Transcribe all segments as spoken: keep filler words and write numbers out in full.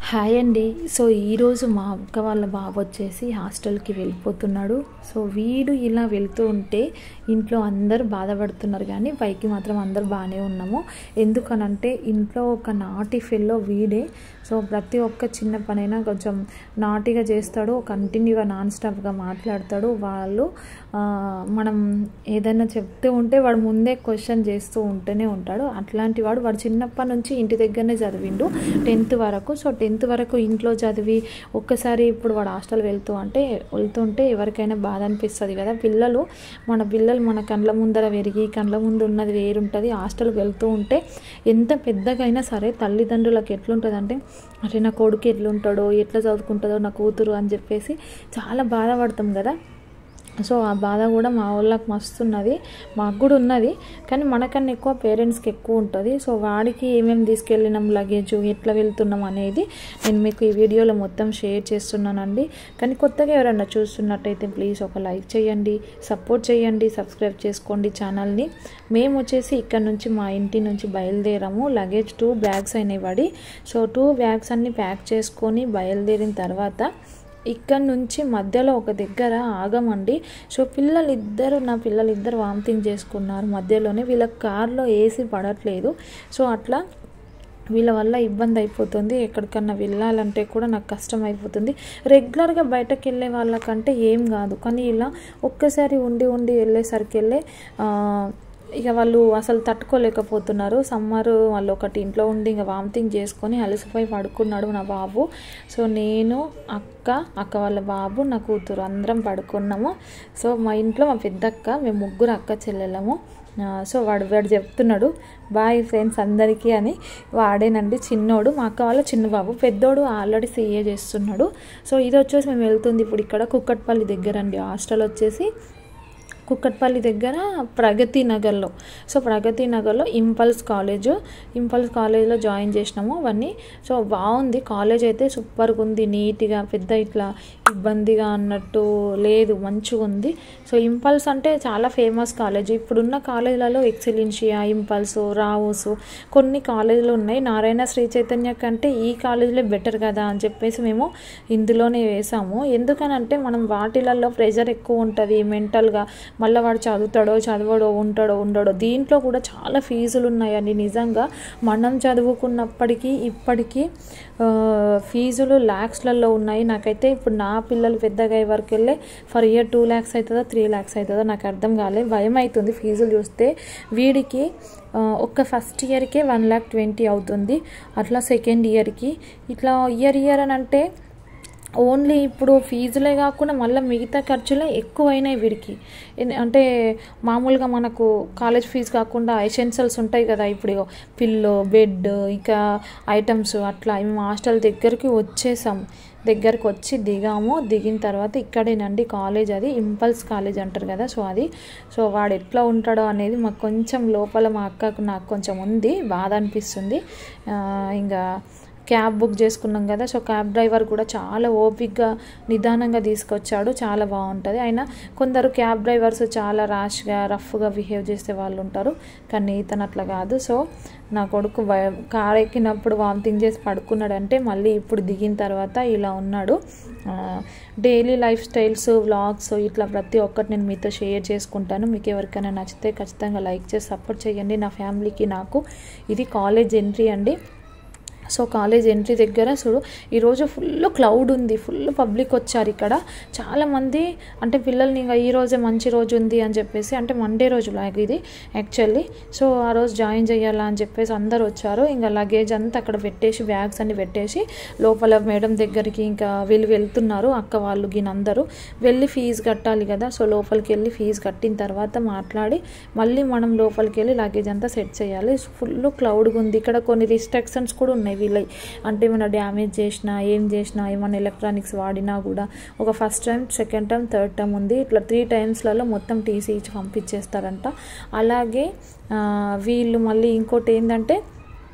Hi అండి. So ఈరోజు మా అక్క వాళ్ళ బాబు వచ్చేసి హాస్టల్కి వెళ్ళిపోతున్నాడు. సో వీడు ఇలా వెళ్తూ ఉంటే ఇంట్లో అందరూ బాధపడుతున్నారు, కానీ పైకి మాత్రం అందరూ బాగానే ఉన్నాము. ఎందుకనంటే ఇంట్లో ఒక నాటి ఫెల్లో వీడే. సో ప్రతి ఒక్క చిన్న పనైనా కొంచెం నాటిగా చేస్తాడు, కంటిన్యూగా నాన్ స్టాప్గా మాట్లాడతాడు. వాళ్ళు మనం ఏదైనా చెప్తూ ఉంటే వాడు ముందే క్వశ్చన్ చేస్తూ ఉంటూనే ఉంటాడు. అట్లాంటి వాడు వాడు చిన్నప్పటి నుంచి ఇంటి దగ్గరనే చదివిండు టెన్త్ వరకు. సో టెన్త్ వరకు ఇంట్లో చదివి ఒక్కసారి ఇప్పుడు వాడు హాస్టల్ వెళ్తూ అంటే వెళ్తుంటే ఎవరికైనా బాధ అనిపిస్తుంది కదా. పిల్లలు మన పిల్లలు మన కళ్ళ ముందర పెరిగి కళ్ళ ముందు ఉన్నది వేరుంటుంది. హాస్టల్కి వెళ్తూ ఉంటే ఎంత పెద్దగా అయినా సరే తల్లిదండ్రులకు ఎట్లుంటుంది అంటే, అరే నా కొడుకు ఎట్లుంటాడో, ఎట్లా చదువుకుంటుందో నా కూతురు అని చెప్పేసి చాలా బాధపడతాం కదా. సో ఆ బాధ కూడా మా వాళ్ళకి మస్తు ఉన్నది, మాకు కూడా ఉన్నది, కానీ మనకన్నా ఎక్కువ పేరెంట్స్కి ఎక్కువ ఉంటుంది. సో వాడికి ఏమేమి తీసుకెళ్ళినాం, లగేజ్ ఎట్లా వెళ్తున్నాం అనేది నేను మీకు ఈ వీడియోలో మొత్తం షేర్ చేస్తున్నానండి. కానీ కొత్తగా ఎవరన్నా చూస్తున్నట్టయితే ప్లీజ్ ఒక లైక్ చేయండి, సపోర్ట్ చేయండి, సబ్స్క్రైబ్ చేసుకోండి ఛానల్ని. మేము వచ్చేసి ఇక్కడ నుంచి మా ఇంటి నుంచి బయలుదేరాము. లగేజ్ టూ బ్యాగ్స్ అయినాయి వాడి. సో టూ బ్యాగ్స్ అన్నీ ప్యాక్ చేసుకొని బయలుదేరిన తర్వాత ఇక్కడ నుంచి మధ్యలో ఒక దగ్గర ఆగమండి. సో పిల్లలిద్దరు నా పిల్లలిద్దరు వామిటింగ్ చేసుకున్నారు మధ్యలోనే. వీళ్ళ కార్లో ఏసీ పడట్లేదు. సో అట్లా వీళ్ళ వల్ల ఇబ్బంది అయిపోతుంది. ఎక్కడికన్నా వెళ్ళాలంటే కూడా నాకు కష్టం అయిపోతుంది. రెగ్యులర్గా బయటకు వెళ్ళే వాళ్ళకంటే ఏం కాదు, కానీ ఇలా ఒక్కసారి ఉండి ఉండి వెళ్ళేసరికి వెళ్ళే ఇక వాళ్ళు అసలు తట్టుకోలేకపోతున్నారు. సమ్మర్ వాళ్ళు ఒకటి ఇంట్లో ఉండి ఇంకా వామిటింగ్ చేసుకొని అలసిపోయి పడుకున్నాడు నా బాబు. సో నేను, అక్క, అక్క వాళ్ళ బాబు, నా కూతురు అందరం పడుకున్నాము. సో మా ఇంట్లో మా పెద్దక్క, మేము ముగ్గురు అక్క చెల్లెళ్ళము. సో వాడు వాడు చెప్తున్నాడు బాయ్ ఫ్రెండ్స్ అందరికీ అని. వాడేనండి చిన్నోడు, మా అక్క వాళ్ళ చిన్న బాబు. పెద్దోడు ఆల్రెడీ సీఏ చేస్తున్నాడు. సో ఇది వచ్చేసి మేము వెళ్తుంది ఇప్పుడు ఇక్కడ కుక్కట్పల్లి దగ్గర అండి. హాస్టల్ వచ్చేసి కుక్కట్పల్లి దగ్గర ప్రగతి నగర్లో. సో ప్రగతి నగర్లో ఇంపల్స్ కాలేజ్, ఇంపల్స్ కాలేజ్లో జాయిన్ చేసినాము అవన్నీ. సో బాగుంది కాలేజ్ అయితే, సూపర్గా ఉంది, నీట్గా, పెద్ద ఇట్లా ఇబ్బందిగా అన్నట్టు లేదు, మంచిగా ఉంది. సో ఇంపల్స్ అంటే చాలా ఫేమస్ కాలేజ్. ఇప్పుడున్న కాలేజీలలో ఎక్సలెన్షియా, ఇంపల్స్, రావోస్ కొన్ని కాలేజీలు ఉన్నాయి. నారాయణ శ్రీ చైతన్య కంటే ఈ కాలేజీలే బెటర్ కదా అని చెప్పేసి మేము ఇందులోనే వేసాము. ఎందుకనంటే మనం వాటిలలో ప్రెషర్ ఎక్కువ ఉంటుంది మెంటల్గా. మళ్ళీ వాడు చదువుతాడో చదవడో ఉంటాడో ఉండడో. దీంట్లో కూడా చాలా ఫీజులు ఉన్నాయండి నిజంగా. మనం చదువుకున్నప్పటికీ ఇప్పటికీ ఫీజులు ల్యాక్స్లలో ఉన్నాయి. నాకైతే ఇప్పుడు నా పిల్లలు పెద్దగా అయ్యే వరకు వెళ్ళే ఫర్ ఇయర్ టూ ల్యాక్స్ అవుతుందో త్రీ ల్యాక్స్ అవుతుందో నాకు అర్థం కాలేదు, భయం అవుతుంది ఫీజులు చూస్తే. వీడికి ఒక్క ఫస్ట్ ఇయర్కే వన్ ల్యాక్ ట్వంటీ అవుతుంది, అట్లా సెకండ్ ఇయర్కి ఇట్లా ఇయర్ ఇయర్ అని అంటే ఓన్లీ ఇప్పుడు ఫీజులే కాకుండా మళ్ళీ మిగతా ఖర్చులే ఎక్కువైనాయి వీడికి. అంటే మామూలుగా మనకు కాలేజ్ ఫీజు కాకుండా ఎసెన్షియల్స్ ఉంటాయి కదా, ఇప్పుడు పిల్లో, బెడ్, ఇంకా ఐటమ్స్ అట్లా. మేము హాస్టల్ దగ్గరికి వచ్చేసాము, దగ్గరకు వచ్చి దిగాము. దిగిన తర్వాత ఇక్కడేనండి కాలేజ్, అది ఇంపల్స్ కాలేజ్ అంటారు కదా. సో అది సో వాడు ఎట్లా ఉంటాడో అనేది మాకు కొంచెం లోపల మా అక్కకు నాకు కొంచెం ఉంది, బాధ అనిపిస్తుంది. ఇంకా క్యాబ్ బుక్ చేసుకున్నాం కదా. సో క్యాబ్ డ్రైవర్ కూడా చాలా ఓపిక్గా నిదానంగా తీసుకొచ్చాడు, చాలా బాగుంటుంది. అయినా కొందరు క్యాబ్ డ్రైవర్స్ చాలా ర్యాష్గా రఫ్గా బిహేవ్ చేసే వాళ్ళు ఉంటారు, కానీ ఇతను అట్లా కాదు. సో నా కొడుకు కార్ ఎక్కినప్పుడు వామిటింగ్ చేసి పడుకున్నాడంటే మళ్ళీ ఇప్పుడు దిగిన తర్వాత ఇలా ఉన్నాడు. డైలీ లైఫ్ స్టైల్స్, వ్లాగ్స్ ఇట్లా ప్రతి ఒక్కటి నేను మీతో షేర్ చేసుకుంటాను. మీకు ఎవరికైనా నచ్చితే ఖచ్చితంగా లైక్ చేసి సపోర్ట్ చేయండి నా ఫ్యామిలీకి, నాకు. ఇది కాలేజ్ ఎంట్రీ అండి. సో కాలేజ్ ఎంట్రీ దగ్గర చూడు, ఈరోజు ఫుల్ క్లౌడ్ ఉంది, ఫుల్ పబ్లిక్ వచ్చారు ఇక్కడ చాలామంది. అంటే పిల్లల్ని ఇంకా ఈరోజే మంచి రోజు ఉంది అని చెప్పేసి, అంటే మండే రోజు లాగ్ ఇది యాక్చువల్లీ. సో ఆ రోజు జాయిన్ చేయాలా అని చెప్పేసి అందరు వచ్చారు. ఇంకా లగేజ్ అంతా అక్కడ పెట్టేసి, బ్యాగ్స్ అన్ని పెట్టేసి లోపల మేడం దగ్గరికి ఇంకా వీళ్ళు వెళ్తున్నారు. అక్క వాళ్ళు గినందరూ వెళ్ళి ఫీజు కట్టాలి కదా. సో లోపలికి వెళ్ళి ఫీజు కట్టిన తర్వాత మాట్లాడి మళ్ళీ మనం లోపలికి వెళ్ళి లగేజ్ అంతా సెట్ చేయాలి. ఫుల్ క్లౌడ్గా ఉంది ఇక్కడ. కొన్ని రిస్ట్రిక్షన్స్ కూడా ఉన్నాయి వీళ్ళ, అంటే ఏమైనా డ్యామేజ్ చేసినా, ఏం చేసినా, ఏమైనా ఎలక్ట్రానిక్స్ వాడినా కూడా ఒక first time, second time, third time ఉంది. ఇట్లా త్రీ టైమ్స్లలో మొత్తం టీసీ ఇచ్చి పంపించేస్తారంట. అలాగే వీళ్ళు మళ్ళీ ఇంకోటి ఏంటంటే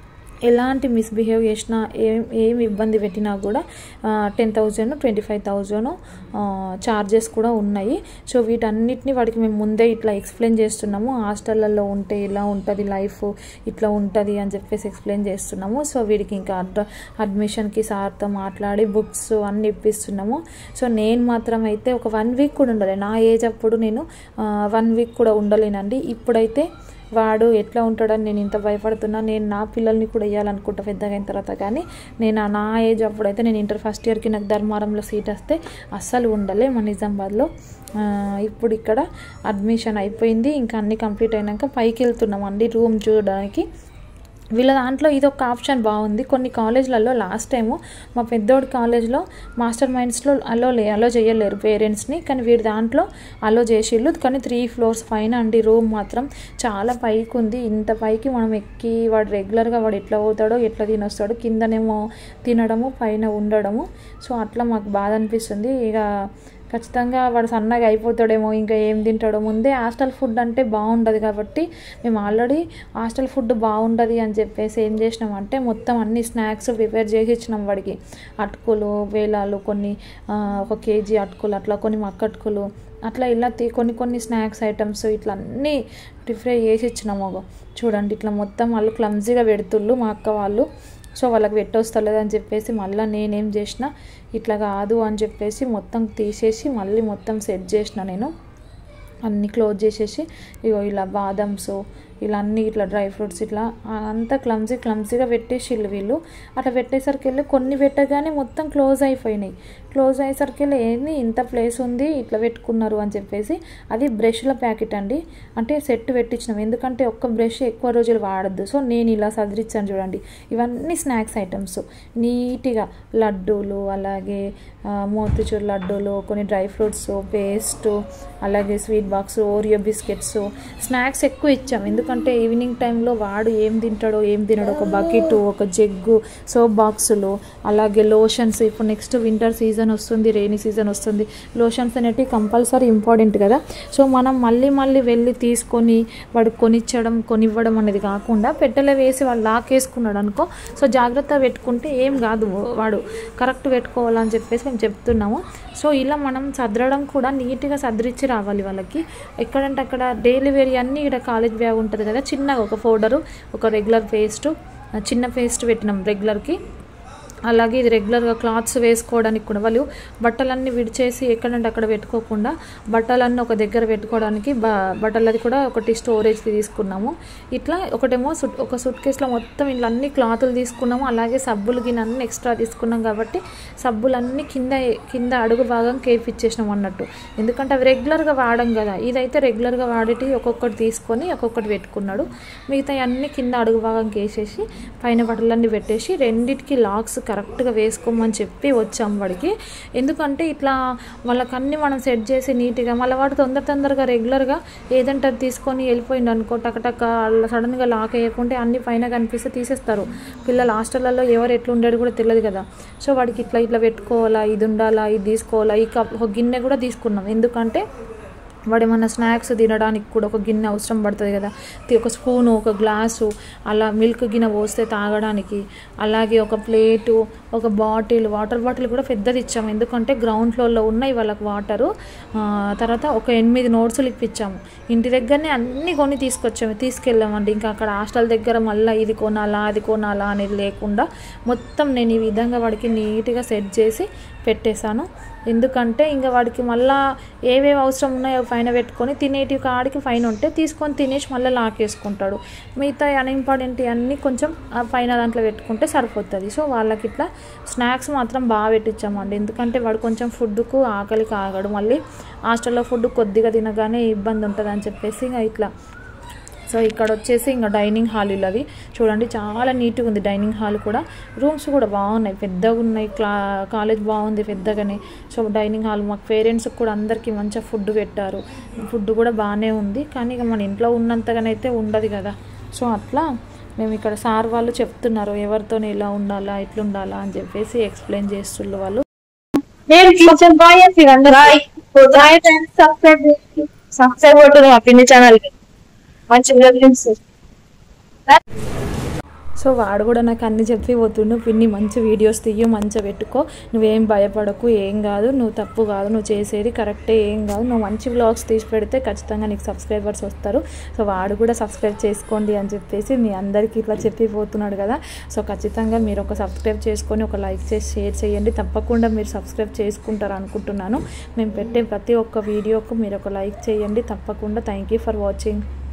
ఎలాంటి మిస్బిహేవ్ చేసినా ఏం ఏం ఇబ్బంది పెట్టినా కూడా ten thousand twenty five thousand charges కూడా ఉన్నాయి. సో వీటన్నిటిని వాడికి మేము ముందే ఇట్లా ఎక్స్ప్లెయిన్ చేస్తున్నాము. హాస్టళ్ళల్లో ఉంటే ఇలా ఉంటుంది లైఫ్, ఇట్లా ఉంటుంది అని చెప్పేసి ఎక్స్ప్లెయిన్ చేస్తున్నాము. సో వీడికి ఇంకా అడ్ అడ్మిషన్కి సార్తో మాట్లాడి బుక్స్ అన్నీ ఇప్పిస్తున్నాము. సో నేను మాత్రం అయితే ఒక వన్ వీక్ కూడా ఉండలే. నా ఏజ్ అప్పుడు నేను వన్ వీక్ కూడా ఉండలేనండి. ఇప్పుడైతే వాడు ఎట్లా ఉంటాడని నేను ఇంత భయపడుతున్నా. నేను నా పిల్లల్ని కూడా వేయాలనుకుంటా పెద్దగా అయిన తర్వాత. కానీ నేను నా ఏజ్ అప్పుడైతే నేను ఇంటర్ ఫస్ట్ ఇయర్కి నాకు ధర్మారంలో సీట్ వస్తే అస్సలు ఉండలే మా నిజామాబాద్లో. ఇప్పుడు ఇక్కడ అడ్మిషన్ అయిపోయింది, ఇంకా అన్నీ కంప్లీట్ అయినాక పైకి వెళ్తున్నాం అండి రూమ్ చూడడానికి. వీళ్ళ దాంట్లో ఇది ఒక ఆప్షన్ బాగుంది. కొన్ని కాలేజ్లలో లాస్ట్ టైము మా పెద్దోడి కాలేజ్లో మాస్టర్ మైండ్స్లో అలో లే అలో చేయలేరు పేరెంట్స్ని, కానీ వీడి దాంట్లో అలో చేసిళ్ళు. కానీ త్రీ ఫ్లోర్స్ పైన అండి రూమ్ మాత్రం చాలా పైకి ఉంది. ఇంత పైకి మనం ఎక్కి వాడు రెగ్యులర్గా వాడు ఎట్లా పోతాడో ఎట్లా తినొస్తాడో, కిందనేమో తినడము పైన ఉండడము. సో అట్లా మాకు బాధ అనిపిస్తుంది. ఇక ఖచ్చితంగా వాడు సన్నగా అయిపోతాడేమో, ఇంకా ఏం తింటాడో. ముందే హాస్టల్ ఫుడ్ అంటే బాగుండదు కాబట్టి మేము ఆల్రెడీ హాస్టల్ ఫుడ్ బాగుండదు అని చెప్పేసి ఏం చేసినామంటే మొత్తం అన్ని స్నాక్స్ ప్రిపేర్ చేసి ఇచ్చినాం వాడికి. అటుకులు వేలాలు కొన్ని, ఒక కేజీ అటుకులు, అట్లా కొన్ని మక్క అటుకులు, అట్లా ఇలా కొన్ని కొన్ని స్నాక్స్ ఐటమ్స్ ఇట్లా అన్నీ ప్రిపేర్ చేసి ఇచ్చినాము. చూడండి ఇట్లా మొత్తం వాళ్ళు క్లమ్జీగా పెడుతుళ్ళు మా అక్క వాళ్ళు. సో వాళ్ళకి పెట్టొస్తలేదని చెప్పేసి మళ్ళీ నేనేం చేసిన, ఇట్లా కాదు అని చెప్పేసి మొత్తం తీసేసి మళ్ళీ మొత్తం సెట్ చేసిన. నేను అన్నీ క్లోజ్ చేసేసి ఇగో ఇలా బాదమ్స్ ఇలా అన్నీ ఇట్లా డ్రై ఫ్రూట్స్ ఇట్లా అంతా క్లమ్జీ క్లమ్జీగా పెట్టేసిళ్ళు వీళ్ళు. అట్లా పెట్టేసరికి వెళ్ళి కొన్ని పెట్టగానే మొత్తం క్లోజ్ అయిపోయినాయి. క్లోజ్ అయ్యేసరికి వెళ్ళి ఏంది ఇంత ప్లేస్ ఉంది ఇట్లా పెట్టుకున్నారు అని చెప్పేసి. అది బ్రష్ల ప్యాకెట్ అండి, అంటే సెట్ పెట్టించినాం. ఎందుకంటే ఒక్క బ్రష్ ఎక్కువ రోజులు వాడద్దు. సో నేను ఇలా సదిరిచ్చాను చూడండి. ఇవన్నీ స్నాక్స్ ఐటమ్స్ నీట్గా, లడ్డూలు, అలాగే మోతిచూర్ లడ్డూలు, కొన్ని డ్రై ఫ్రూట్స్, పేస్ట్, అలాగే sweet box, Oreo biscuits, snacks ఎక్కువ ఇచ్చాం. ఎందుకంటే ఈవినింగ్ టైంలో వాడు ఏం తింటాడో ఏం తినడో, ఒక బకెట్, ఒక జగ్గు, సోప్ బాక్సులు, అలాగే లోషన్స్. ఇప్పుడు నెక్స్ట్ వింటర్ సీజన్ వస్తుంది, రెయినీ సీజన్ వస్తుంది. లోషన్స్ అనేటివి కంపల్సరీ ఇంపార్టెంట్ కదా. సో మనం మళ్ళీ మళ్ళీ వెళ్ళి తీసుకొని వాడు కొనిచ్చడం కొనివ్వడం అనేది కాకుండా పెట్టెలో వేసి వాళ్ళు లాకేసుకున్నాడు అనుకో, సో జాగ్రత్త పెట్టుకుంటే ఏం కాదు, వాడు కరెక్ట్ పెట్టుకోవాలని చెప్పేసి మేము చెప్తున్నాము. సో ఇలా మనం సదరడం కూడా నీట్గా సదరిచ్చి రావాలి వాళ్ళకి. ఎక్కడంటే అక్కడ డైలీ వేర్ అన్నీ ఇక్కడ కాలేజ్ బ్యాగ్ ఉంటుంది కదా, చిన్నగా ఒక పౌడరు, ఒక రెగ్యులర్ పేస్ట్, చిన్న పేస్ట్ పెట్టినాం రెగ్యులర్కి. అలాగే ఇది రెగ్యులర్గా క్లాత్స్ వేసుకోవడానికి కూడా వాళ్ళు బట్టలన్నీ విడిచేసి ఎక్కడంటే అక్కడ పెట్టుకోకుండా బట్టలన్నీ ఒక దగ్గర పెట్టుకోవడానికి బ బట్టలది కూడా ఒకటి స్టోరేజ్ తీసుకున్నాము. ఇట్లా ఒకటేమో సుట్ ఒక సూట్ కేసులో మొత్తం ఇట్లా అన్ని క్లాతులు తీసుకున్నాము. అలాగే సబ్బులు గిన్నె అన్నీ ఎక్స్ట్రా తీసుకున్నాం కాబట్టి సబ్బులన్నీ కింద కింద అడుగు భాగం కేపిచ్చేసినాం అన్నట్టు. ఎందుకంటే అవి రెగ్యులర్గా వాడడం కదా. ఇదైతే రెగ్యులర్గా వాడేటి ఒక్కొక్కటి తీసుకొని ఒక్కొక్కటి పెట్టుకున్నాడు. మిగతా అన్నీ కింద అడుగు భాగం కేసేసి పైన బట్టలన్నీ పెట్టేసి రెండింటికి లాక్స్ కరెక్ట్గా వేసుకోమని చెప్పి వచ్చాం వాడికి. ఎందుకంటే ఇట్లా వాళ్ళకన్నీ మనం సెట్ చేసి నీట్గా మళ్ళీ వాడు తొందర తొందరగా రెగ్యులర్గా ఏదంటే అది తీసుకొని వెళ్ళిపోయింది అనుకో, టకటక సడన్గా లాక్ వేయకుంటే అన్ని పైన కనిపిస్తే తీసేస్తారు పిల్లలు. హాస్టల్లో ఎవరు ఎట్లుండేది కూడా తెలియదు కదా. సో వాడికి ఇట్లా ఇట్లా పెట్టుకోవాలా, ఇది ఉండాలా, ఇది తీసుకోవాలా. ఈ కప్ ఒక గిన్నె కూడా తీసుకున్నాం, ఎందుకంటే వాడు ఏమన్నా స్నాక్స్ తినడానికి కూడా ఒక గిన్నె అవసరం పడుతుంది కదా. ఒక స్పూను, ఒక గ్లాసు, అలా మిల్క్ గిన్నె పోస్తే తాగడానికి, అలాగే ఒక ప్లేటు, ఒక బాటిల్, వాటర్ బాటిల్ కూడా పెద్దది ఇచ్చాము. ఎందుకంటే గ్రౌండ్ ఫ్లోర్లో ఉన్నాయి వాళ్ళకి వాటరు. తర్వాత ఒక ఎనిమిది నోట్సులు ఇప్పించాము. ఇంటి దగ్గరనే అన్నీ కొని తీసుకొచ్చాము తీసుకెళ్ళామండి. ఇంకా అక్కడ హాస్టల్ దగ్గర మళ్ళీ ఇది కొనాలా అది కొనాలా అనేది లేకుండా మొత్తం నేను ఈ విధంగా వాడికి నీట్గా సెట్ చేసి పెట్టేశాను. ఎందుకంటే ఇంకా వాడికి మళ్ళీ ఏవేవి అవసరం ఉన్నాయో పైన పెట్టుకొని తినేటి కాడికి పైన ఉంటే తీసుకొని తినేసి మళ్ళీ లాకేసుకుంటాడు. మిగతా అన్ఇంపార్టెంట్ అన్నీ కొంచెం పైన దాంట్లో పెట్టుకుంటే సరిపోతుంది. సో వాళ్ళకి ఇట్లా స్నాక్స్ మాత్రం బాగా పెట్టించామండి. ఎందుకంటే వాడు కొంచెం ఫుడ్కు ఆకలికి ఆగడు. మళ్ళీ హాస్టల్లో ఫుడ్ కొద్దిగా తినగానే ఇబ్బంది ఉంటుంది అని చెప్పేసి ఇంకా ఇట్లా. సో ఇక్కడ వచ్చేసి ఇంకా డైనింగ్ హాల్ ఇల్లది చూడండి, చాలా నీట్గా ఉంది డైనింగ్ హాల్ కూడా. రూమ్స్ కూడా బాగున్నాయి, పెద్దగా ఉన్నాయి. క్లా కాలేజ్ బాగుంది పెద్దగానే. సో డైనింగ్ హాల్ మాకు పేరెంట్స్కి కూడా అందరికీ మంచిగా ఫుడ్ పెట్టారు. ఫుడ్ కూడా బాగానే ఉంది, కానీ ఇక మన ఇంట్లో ఉన్నంతగానైతే ఉండదు కదా. సో అట్లా మేము ఇక్కడ సార్ వాళ్ళు చెప్తున్నారు ఎవరితో ఇలా ఉండాలా ఎట్లుండాలా అని చెప్పేసి ఎక్స్ప్లెయిన్ చేస్తున్నారు వాళ్ళు. సబ్స్క్రైబ్ కొట్టు మా పిన్ని ఛానల్కి. మంచిగా సో వాడు కూడా నాకు అన్ని చెప్పి పోతుండు, పిన్ని మంచి వీడియోస్ తీయు, మంచిగా పెట్టుకో, నువ్వేం భయపడకు, ఏం కాదు, నువ్వు తప్పు కాదు, నువ్వు చేసేది కరెక్టే, ఏం కాదు, నువ్వు మంచి వ్లాగ్స్ తీసి పెడితే ఖచ్చితంగా నీకు సబ్స్క్రైబర్స్ వస్తారు. సో వాడు కూడా సబ్స్క్రైబ్ చేసుకోండి అని చెప్పేసి మీ అందరికీ ఇట్లా చెప్పిపోతున్నాడు కదా. సో ఖచ్చితంగా మీరు ఒక సబ్స్క్రైబ్ చేసుకొని ఒక లైక్ చేసి షేర్ చేయండి. తప్పకుండా మీరు సబ్స్క్రైబ్ చేసుకుంటారు అనుకుంటున్నాను. మేము పెట్టే ప్రతి ఒక్క వీడియోకు మీరు ఒక లైక్ చేయండి తప్పకుండా. Thank you for watching.